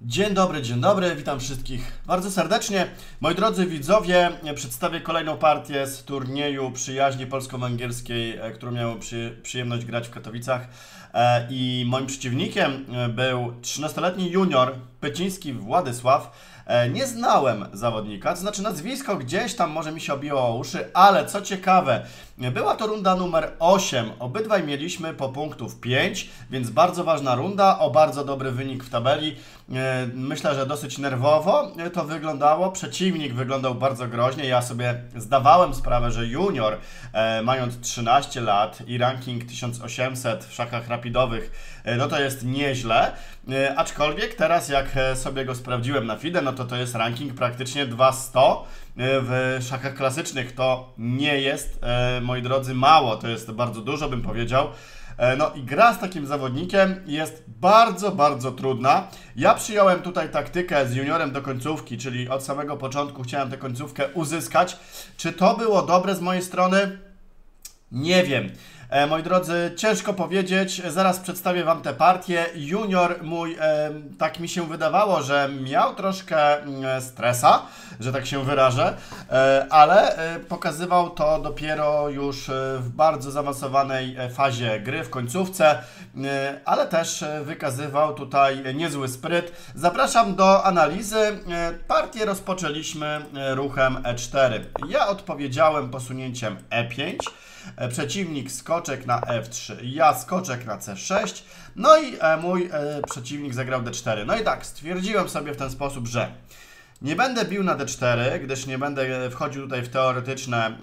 Dzień dobry, witam wszystkich bardzo serdecznie. Moi drodzy widzowie, przedstawię kolejną partię z turnieju przyjaźni polsko-węgierskiej, którą miałem przyjemność grać w Katowicach. I moim przeciwnikiem był 13-letni junior Pyciński Władysław. Nie znałem zawodnika, to znaczy nazwisko gdzieś tam może mi się obiło o uszy, ale co ciekawe, była to runda numer 8. Obydwaj mieliśmy po punktów 5, więc bardzo ważna runda, o bardzo dobry wynik w tabeli. Myślę, że dosyć nerwowo to wyglądało. Przeciwnik wyglądał bardzo groźnie. Ja sobie zdawałem sprawę, że junior, mając 13 lat i ranking 1800 w szachach rapidowych, no to jest nieźle. Aczkolwiek teraz jak sobie go sprawdziłem na FIDE, no to jest ranking praktycznie 200 w szachach klasycznych. To nie jest, moi drodzy, mało. To jest bardzo dużo, bym powiedział. No i gra z takim zawodnikiem jest bardzo trudna. Ja przyjąłem tutaj taktykę z juniorem do końcówki, czyli od samego początku chciałem tę końcówkę uzyskać. Czy to było dobre z mojej strony? Nie wiem. Moi drodzy, ciężko powiedzieć, zaraz przedstawię Wam tę partię. Junior mój, tak mi się wydawało, że miał troszkę stresa, że tak się wyrażę, ale pokazywał to dopiero już w bardzo zaawansowanej fazie gry, w końcówce, ale też wykazywał tutaj niezły spryt. Zapraszam do analizy. Partię rozpoczęliśmy ruchem E4. Ja odpowiedziałem posunięciem E5. Przeciwnik skoczek na F3, ja skoczek na C6, no i mój przeciwnik zagrał D4. No i tak, stwierdziłem sobie w ten sposób, że nie będę bił na D4, gdyż nie będę wchodził tutaj w teoretyczne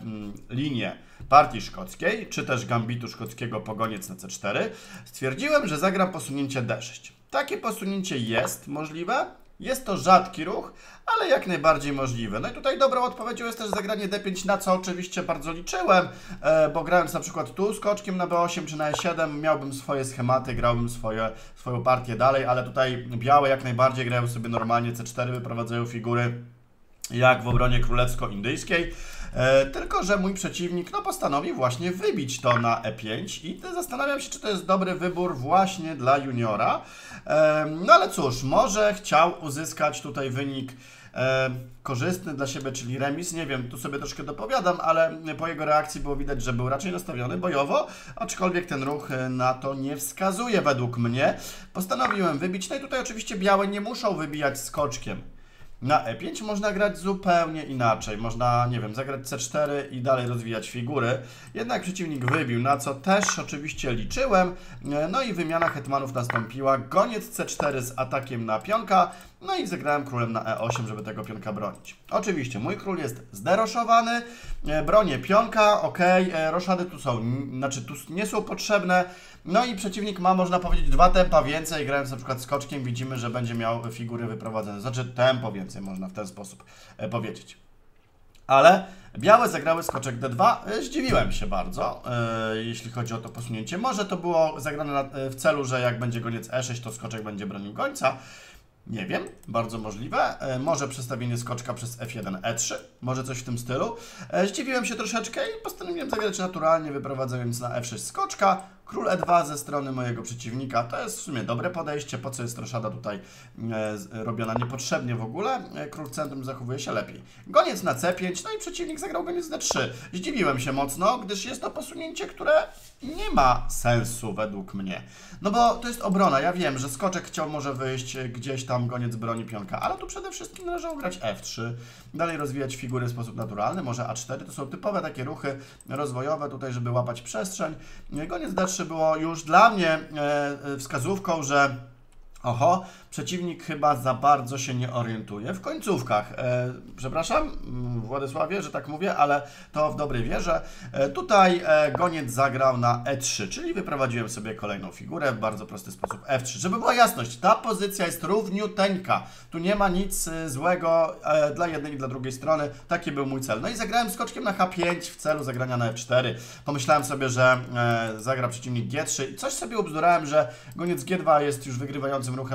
linie partii szkockiej, czy też gambitu szkockiego pogoniec na C4. Stwierdziłem, że zagram posunięcie D6. Takie posunięcie jest możliwe. Jest to rzadki ruch, ale jak najbardziej możliwe. No i tutaj dobrą odpowiedzią jest też zagranie D5, na co oczywiście bardzo liczyłem, bo grając na przykład tu skoczkiem na B8 czy na E7 miałbym swoje schematy, grałbym swoją partię dalej, ale tutaj białe jak najbardziej grają sobie normalnie C4, wyprowadzają figury jak w obronie królewsko-indyjskiej. Tylko że mój przeciwnik postanowił właśnie wybić to na E5 i zastanawiam się, czy to jest dobry wybór właśnie dla juniora. No ale cóż, może chciał uzyskać tutaj wynik korzystny dla siebie, czyli remis. Nie wiem, tu sobie troszkę dopowiadam, ale po jego reakcji było widać, że był raczej nastawiony bojowo, aczkolwiek ten ruch na to nie wskazuje według mnie. Postanowiłem wybić, no i tutaj oczywiście białe nie muszą wybijać skoczkiem. Na E5 można grać zupełnie inaczej. Można, nie wiem, zagrać C4 i dalej rozwijać figury. Jednak przeciwnik wybił, na co też oczywiście liczyłem. No i wymiana hetmanów nastąpiła. Goniec C4 z atakiem na pionka. No i zagrałem królem na E8, żeby tego pionka bronić. Oczywiście mój król jest zderoszowany. Bronię pionka, ok. Roszady tu są, znaczy tu nie są potrzebne. No i przeciwnik ma, można powiedzieć, 2 tempa więcej. Grając na przykład skoczkiem, widzimy, że będzie miał figury wyprowadzone. Znaczy tempo więcej, można w ten sposób powiedzieć. Ale białe zagrały skoczek D2. Zdziwiłem się bardzo, jeśli chodzi o to posunięcie. Może to było zagrane w celu, że jak będzie goniec E6, to skoczek będzie bronił gońca. Nie wiem, bardzo możliwe. Może przestawienie skoczka przez F1, E3, może coś w tym stylu. Zdziwiłem się troszeczkę i postanowiłem zagrać naturalnie, wyprowadzając na F6 skoczka. Król E2 ze strony mojego przeciwnika. To jest w sumie dobre podejście. Po co jest roszada tutaj robiona niepotrzebnie w ogóle? Król w centrum zachowuje się lepiej. Goniec na C5, no i przeciwnik zagrał goniec D3. Zdziwiłem się mocno, gdyż jest to posunięcie, które nie ma sensu według mnie. No bo to jest obrona. Ja wiem, że skoczek chciał może wyjść gdzieś tam, goniec broni pionka, ale tu przede wszystkim należało grać F3. Dalej rozwijać figury w sposób naturalny, może A4. To są typowe takie ruchy rozwojowe tutaj, żeby łapać przestrzeń. Goniec D3 było już dla mnie wskazówką, że oho, przeciwnik chyba za bardzo się nie orientuje w końcówkach. Przepraszam, Władysławie, że tak mówię, ale to w dobrej wierze. Tutaj goniec zagrał na E3, czyli wyprowadziłem sobie kolejną figurę w bardzo prosty sposób F3. Żeby była jasność, ta pozycja jest równiuteńka. Tu nie ma nic złego dla jednej i dla drugiej strony. Taki był mój cel. No i zagrałem skoczkiem na H5 w celu zagrania na F4. Pomyślałem sobie, że zagra przeciwnik G3 i coś sobie ubzdurałem, że goniec G2 jest już wygrywającym ruchem, bo na G2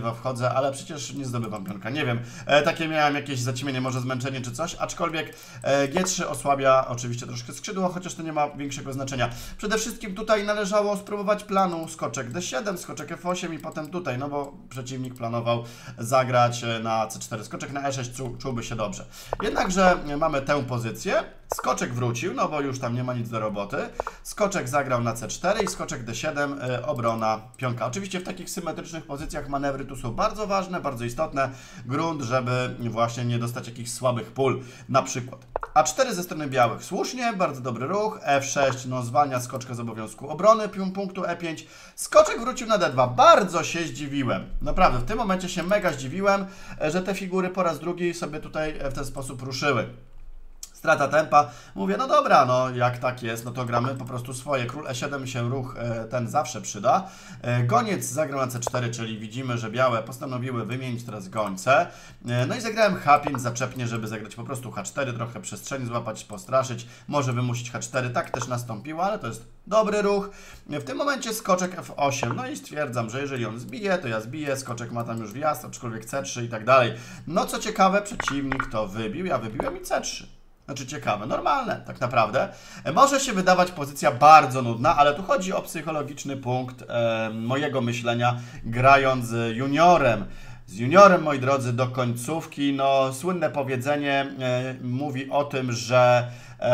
D2 wchodzę, ale przecież nie zdobywam pionka. Nie wiem, takie miałem jakieś zaćmienie, może zmęczenie czy coś, aczkolwiek G3 osłabia oczywiście troszkę skrzydło, chociaż to nie ma większego znaczenia. Przede wszystkim tutaj należało spróbować planu skoczek D7, skoczek F8 i potem tutaj, no bo przeciwnik planował zagrać na C4. Skoczek na E6 czułby się dobrze. Jednakże mamy tę pozycję, skoczek wrócił, no bo już tam nie ma nic do roboty. Skoczek zagrał na C4 i skoczek D7, obrona pionka. Oczywiście w takich symetrycznych pozycjach manewry tu są bardzo ważne, bardzo istotne. Grunt, żeby właśnie nie dostać jakichś słabych pól, na przykład. A4 ze strony białych, słusznie, bardzo dobry ruch. F6, no zwalnia skoczka z obowiązku obrony, punktu E5. Skoczek wrócił na D2, bardzo się zdziwiłem. Naprawdę, w tym momencie się mega zdziwiłem, że te figury po raz drugi sobie tutaj w ten sposób ruszyły. Strata tempa. Mówię, no dobra, no jak tak jest, no to gramy po prostu swoje. Król E7 się ruch ten zawsze przyda. Goniec zagrał na C4, czyli widzimy, że białe postanowiły wymienić teraz gońce. No i zagrałem H5 zaczepnie, żeby zagrać po prostu H4, trochę przestrzeni złapać, postraszyć, może wymusić H4. Tak też nastąpiło, ale to jest dobry ruch. W tym momencie skoczek F8. No i stwierdzam, że jeżeli on zbije, to ja zbiję. Skoczek ma tam już wjazd, aczkolwiek C3 i tak dalej. No co ciekawe, przeciwnik to wybił, ja wybiłem i C3. Znaczy ciekawe, normalne tak naprawdę. Może się wydawać pozycja bardzo nudna, ale tu chodzi o psychologiczny punkt mojego myślenia grając z juniorem. Z juniorem, moi drodzy, do końcówki. No, słynne powiedzenie mówi o tym, że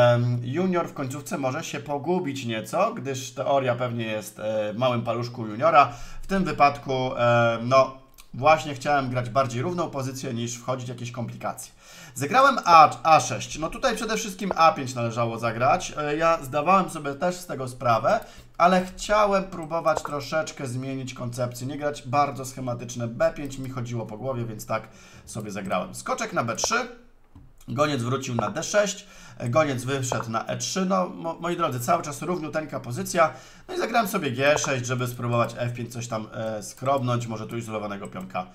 junior w końcówce może się pogubić nieco, gdyż teoria pewnie jest w małym paluszku juniora. W tym wypadku, no, właśnie chciałem grać bardziej równą pozycję niż wchodzić w jakieś komplikacje. Zagrałem A6. No tutaj przede wszystkim A5 należało zagrać. Ja zdawałem sobie też z tego sprawę, ale chciałem próbować troszeczkę zmienić koncepcję, nie grać bardzo schematyczne. B5 mi chodziło po głowie, więc tak sobie zagrałem. Skoczek na B3. Goniec wrócił na D6. Goniec wyszedł na E3. No, moi drodzy, cały czas równiuteńka pozycja. No i zagrałem sobie G6, żeby spróbować F5 coś tam skrobnąć, może tu izolowanego pionka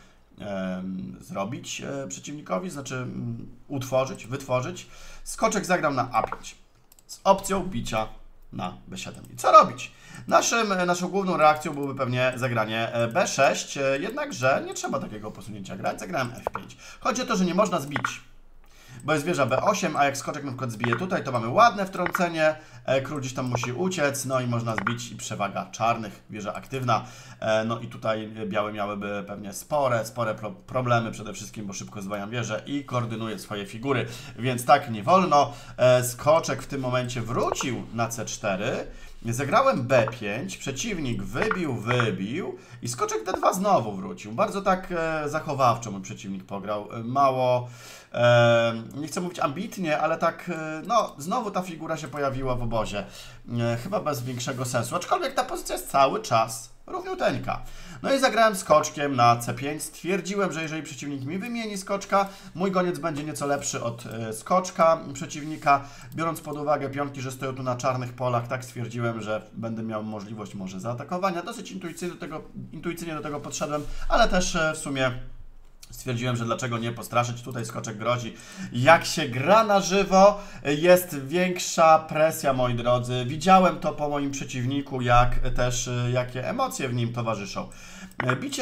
zrobić przeciwnikowi, znaczy utworzyć, wytworzyć. Skoczek zagrał na A5 z opcją bicia na B7. I co robić? Naszą główną reakcją byłoby pewnie zagranie B6, jednakże nie trzeba takiego posunięcia grać. Zagrałem F5. Chodzi o to, że nie można zbić, bo jest wieża B8, a jak skoczek na przykład zbije tutaj, to mamy ładne wtrącenie, król gdzieś tam musi uciec, no i można zbić i przewaga czarnych, wieża aktywna, no i tutaj białe miałyby pewnie spore problemy przede wszystkim, bo szybko zdwajam wieżę i koordynuje swoje figury, więc tak nie wolno. Skoczek w tym momencie wrócił na C4, zagrałem B5, przeciwnik wybił i skoczek D2 znowu wrócił. Bardzo tak zachowawczo mój przeciwnik pograł, mało, nie chcę mówić ambitnie, ale tak, no znowu ta figura się pojawiła w obozie. Chyba bez większego sensu, aczkolwiek ta pozycja jest cały czas równiuteńka. No i zagrałem skoczkiem na C5. Stwierdziłem, że jeżeli przeciwnik mi wymieni skoczka, mój goniec będzie nieco lepszy od skoczka przeciwnika. Biorąc pod uwagę pionki, że stoją tu na czarnych polach, tak stwierdziłem, że będę miał możliwość może zaatakowania. Dosyć intuicyjnie do tego podszedłem, ale też w sumie stwierdziłem, że dlaczego nie postraszyć, tutaj skoczek grozi. Jak się gra na żywo, jest większa presja, moi drodzy. Widziałem to po moim przeciwniku, jak też jakie emocje w nim towarzyszą. Bicie,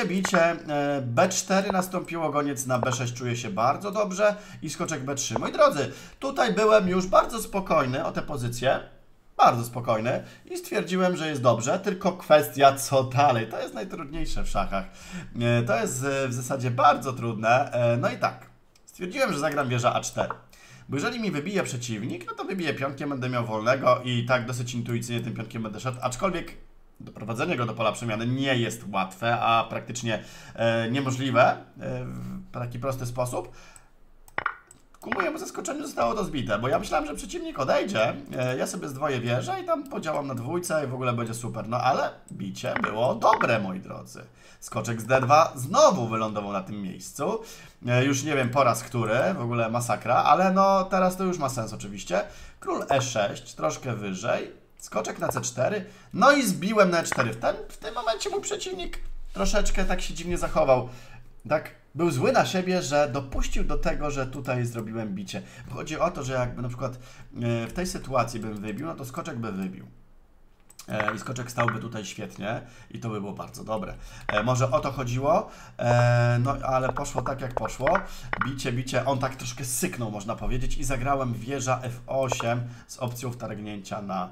B4 nastąpiło, goniec na B6 czuje się bardzo dobrze i skoczek B3. Moi drodzy, tutaj byłem już bardzo spokojny o tę pozycję. Bardzo spokojny i stwierdziłem, że jest dobrze, tylko kwestia co dalej. To jest najtrudniejsze w szachach. To jest w zasadzie bardzo trudne. No i tak, stwierdziłem, że zagram wieża A4. Bo jeżeli mi wybije przeciwnik, no to wybiję pionkiem, będę miał wolnego i tak dosyć intuicyjnie tym pionkiem będę szedł. Aczkolwiek doprowadzenie go do pola przemiany nie jest łatwe, a praktycznie niemożliwe w taki prosty sposób. Ku mojemu zaskoczeniu zostało to zbite, bo ja myślałem, że przeciwnik odejdzie, ja sobie zdwoję wieżę i tam podziałam na dwójce i w ogóle będzie super. No ale bicie było dobre, moi drodzy. Skoczek z D2 znowu wylądował na tym miejscu. Już nie wiem po raz który, w ogóle masakra, ale no teraz to już ma sens oczywiście. Król E6, troszkę wyżej, skoczek na C4, no i zbiłem na E4. W tym momencie mój przeciwnik troszeczkę tak się dziwnie zachował. Tak, był zły na siebie, że dopuścił do tego, że tutaj zrobiłem bicie. Chodzi o to, że jakby na przykład w tej sytuacji bym wybił, no to skoczek by wybił. I skoczek stałby tutaj świetnie i to by było bardzo dobre. Może o to chodziło, no ale poszło tak jak poszło. Bicie, on tak troszkę syknął, można powiedzieć, i zagrałem wieża F8 z opcją wtargnięcia na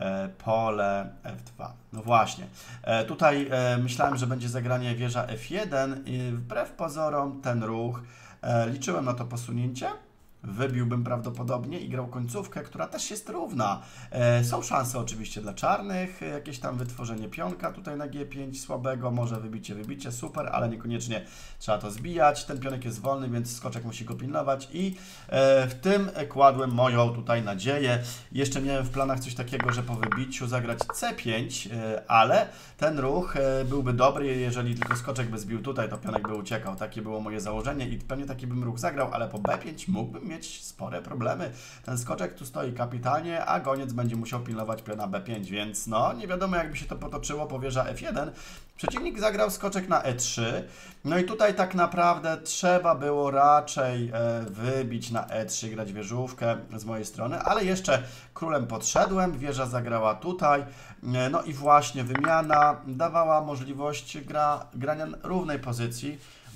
pole F2. No właśnie, tutaj myślałem, że będzie zagranie wieża F1 i wbrew pozorom ten ruch, liczyłem na to posunięcie. Wybiłbym prawdopodobnie i grał końcówkę, która też jest równa. Są szanse oczywiście dla czarnych, jakieś tam wytworzenie pionka tutaj na G5 słabego, może wybicie, super, ale niekoniecznie trzeba to zbijać. Ten pionek jest wolny, więc skoczek musi go pilnować i w tym kładłem moją tutaj nadzieję. Jeszcze miałem w planach coś takiego, że po wybiciu zagrać C5, ale ten ruch byłby dobry, jeżeli tylko skoczek by zbił tutaj, to pionek by uciekał. Takie było moje założenie i pewnie taki bym ruch zagrał, ale po B5 mógłbym mieć spore problemy. Ten skoczek tu stoi kapitalnie, a goniec będzie musiał pilnować piona B5, więc no nie wiadomo, jakby się to potoczyło po wieża F1. Przeciwnik zagrał skoczek na E3, no i tutaj tak naprawdę trzeba było raczej wybić na E3, grać wieżówkę z mojej strony, ale jeszcze królem podszedłem, wieża zagrała tutaj, no i właśnie wymiana dawała możliwość grania równej pozycji.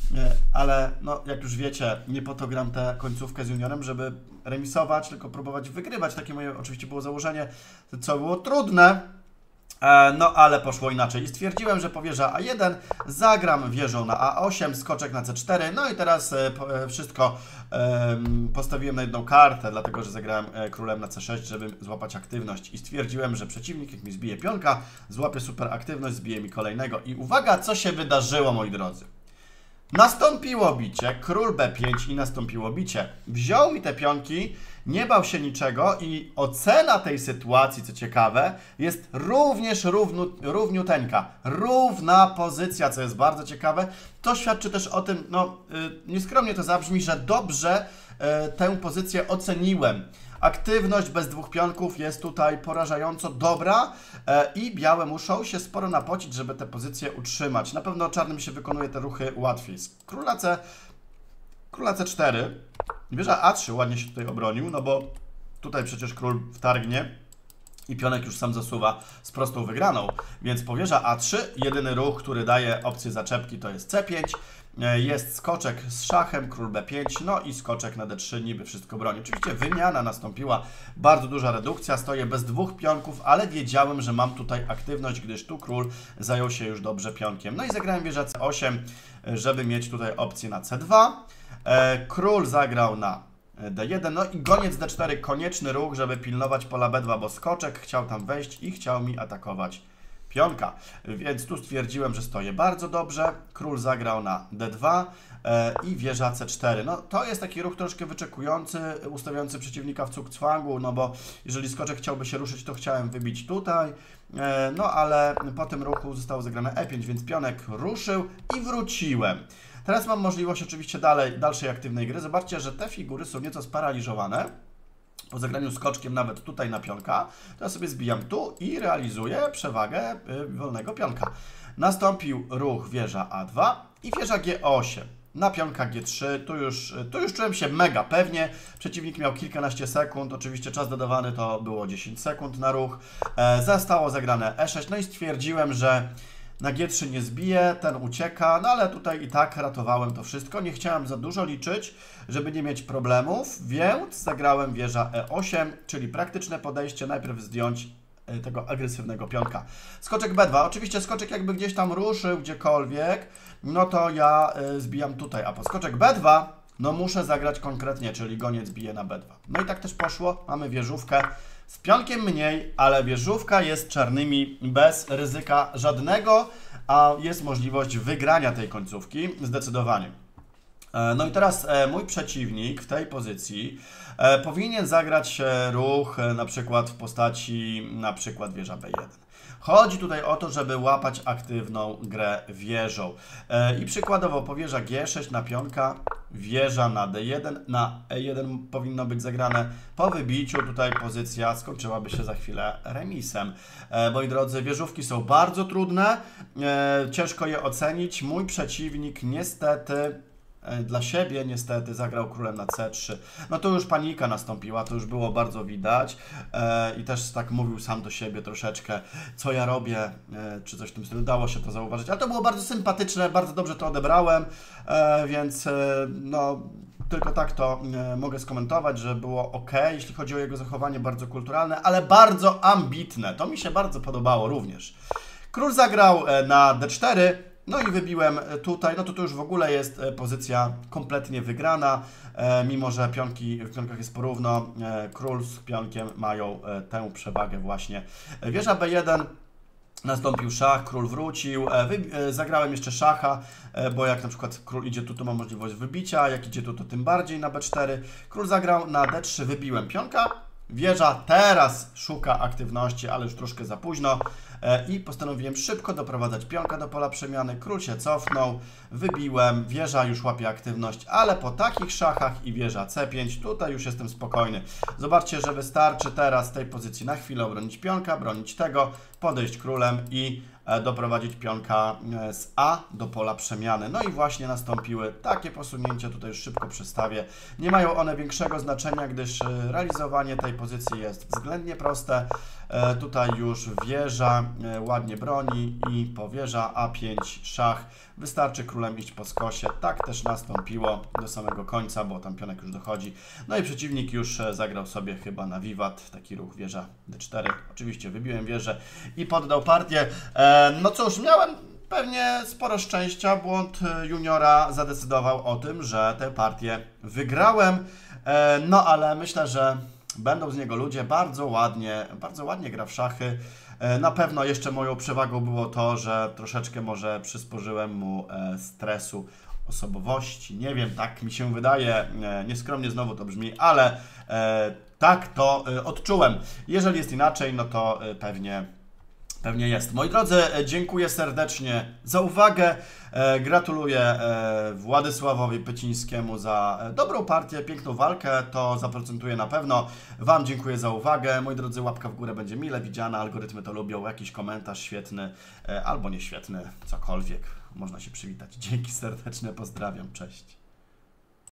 Ale no, jak już wiecie, nie po to gram tę końcówkę z juniorem, żeby remisować, tylko próbować wygrywać. Takie moje oczywiście było założenie, co było trudne, no ale poszło inaczej. I stwierdziłem, że po wieża A1 zagram wieżą na A8, skoczek na C4, no i teraz wszystko postawiłem na jedną kartę, dlatego że zagrałem królem na C6, żeby złapać aktywność i stwierdziłem, że przeciwnik, jak mi zbije pionka, złapie super aktywność, zbije mi kolejnego i uwaga, co się wydarzyło, moi drodzy. Nastąpiło bicie, król B5 i nastąpiło bicie. Wziął mi te pionki, nie bał się niczego i ocena tej sytuacji, co ciekawe, jest również równiuteńka. Równa pozycja, co jest bardzo ciekawe. To świadczy też o tym, no nieskromnie to zabrzmi, że dobrze tę pozycję oceniłem. Aktywność bez dwóch pionków jest tutaj porażająco dobra i białe muszą się sporo napocić, żeby tę pozycję utrzymać. Na pewno czarnym się wykonuje te ruchy łatwiej. Króla C4, wieża A3 ładnie się tutaj obronił, no bo tutaj przecież król wtargnie i pionek już sam zasuwa z prostą wygraną. Więc po wieża A3 jedyny ruch, który daje opcję zaczepki, to jest C5. Jest skoczek z szachem, król B5, no i skoczek na D3, niby wszystko broni. Oczywiście wymiana nastąpiła, bardzo duża redukcja, stoję bez dwóch pionków, ale wiedziałem, że mam tutaj aktywność, gdyż tu król zajął się już dobrze pionkiem. No i zagrałem wieża C8, żeby mieć tutaj opcję na C2. Król zagrał na D1, no i goniec D4, konieczny ruch, żeby pilnować pola B2, bo skoczek chciał tam wejść i chciał mi atakować pionka, więc tu stwierdziłem, że stoję bardzo dobrze. Król zagrał na D2 i wieża C4. No to jest taki ruch troszkę wyczekujący, ustawiający przeciwnika w cugcwangu, no bo jeżeli skoczek chciałby się ruszyć, to chciałem wybić tutaj, no ale po tym ruchu zostało zagrane E5, więc pionek ruszył i wróciłem. Teraz mam możliwość oczywiście dalszej aktywnej gry. Zobaczcie, że te figury są nieco sparaliżowane. Po zagraniu skoczkiem nawet tutaj na pionka, to ja sobie zbijam tu i realizuję przewagę wolnego pionka. Nastąpił ruch wieża A2 i wieża G8. Na pionka G3, tu już czułem się mega pewnie. Przeciwnik miał kilkanaście sekund, oczywiście czas dodawany to było 10 sekund na ruch. Zostało zagrane E6, no i stwierdziłem, że na G3 nie zbiję, ten ucieka, no ale tutaj i tak ratowałem to wszystko. Nie chciałem za dużo liczyć, żeby nie mieć problemów, więc zagrałem wieża E8, czyli praktyczne podejście, najpierw zdjąć tego agresywnego pionka. Skoczek B2, oczywiście skoczek jakby gdzieś tam ruszył gdziekolwiek, no to ja zbijam tutaj, a po skoczek B2, no muszę zagrać konkretnie, czyli goniec bije na B2. No i tak też poszło, mamy wieżówkę. Z pionkiem mniej, ale wieżówka jest czarnymi bez ryzyka żadnego, a jest możliwość wygrania tej końcówki zdecydowanie. No i teraz mój przeciwnik w tej pozycji powinien zagrać ruch na przykład w postaci wieża B1. Chodzi tutaj o to, żeby łapać aktywną grę wieżą. I przykładowo po wieża G6 na pionka, wieża na D1, na E1 powinno być zagrane. Po wybiciu tutaj pozycja skończyłaby się za chwilę remisem. Moi drodzy, wieżówki są bardzo trudne, ciężko je ocenić. Mój przeciwnik niestety dla siebie niestety zagrał królem na C3. No to już panika nastąpiła, to już było bardzo widać i też tak mówił sam do siebie troszeczkę, co ja robię, czy coś w tym stylu, dało się to zauważyć. Ale to było bardzo sympatyczne, bardzo dobrze to odebrałem, więc no tylko tak to mogę skomentować, że było ok, jeśli chodzi o jego zachowanie, bardzo kulturalne, ale bardzo ambitne. To mi się bardzo podobało również. Król zagrał na D4, no i wybiłem tutaj, no to już w ogóle jest pozycja kompletnie wygrana, mimo że w pionkach jest porówno, król z pionkiem mają tę przewagę właśnie. Wieża B1, nastąpił szach, król wrócił, zagrałem jeszcze szacha, bo jak na przykład król idzie tu, to mam możliwość wybicia, jak idzie tu, to tym bardziej na B4. Król zagrał na D3, wybiłem pionka. Wieża teraz szuka aktywności, ale już troszkę za późno i postanowiłem szybko doprowadzać pionka do pola przemiany. Król się cofnął, wybiłem, wieża już łapie aktywność, ale po takich szachach i wieża C5, tutaj już jestem spokojny. Zobaczcie, że wystarczy teraz z tej pozycji na chwilę obronić pionka, bronić tego, podejść królem i doprowadzić pionka z A do pola przemiany. No i właśnie nastąpiły takie posunięcia, tutaj już szybko przestawię. Nie mają one większego znaczenia, gdyż realizowanie tej pozycji jest względnie proste. Tutaj już wieża ładnie broni i po wieża A5 szach. Wystarczy królem iść po skosie. Tak też nastąpiło do samego końca, bo tam pionek już dochodzi. No i przeciwnik już zagrał sobie chyba na wiwat, taki ruch wieża D4. Oczywiście wybiłem wieżę i poddał partię. No cóż, miałem pewnie sporo szczęścia. Błąd juniora zadecydował o tym, że tę partię wygrałem. No ale myślę, że będą z niego ludzie, bardzo ładnie gra w szachy. Na pewno jeszcze moją przewagą było to, że troszeczkę może przysporzyłem mu stresu, osobowości. Nie wiem, tak mi się wydaje, nieskromnie znowu to brzmi, ale tak to odczułem. Jeżeli jest inaczej, no to pewnie jest. Moi drodzy, dziękuję serdecznie za uwagę. Gratuluję Władysławowi Pycińskiemu za dobrą partię, piękną walkę. To zaprocentuje na pewno. Wam dziękuję za uwagę. Moi drodzy, łapka w górę będzie mile widziana. Algorytmy to lubią. Jakiś komentarz świetny albo nieświetny, cokolwiek. Można się przywitać. Dzięki serdeczne, pozdrawiam. Cześć.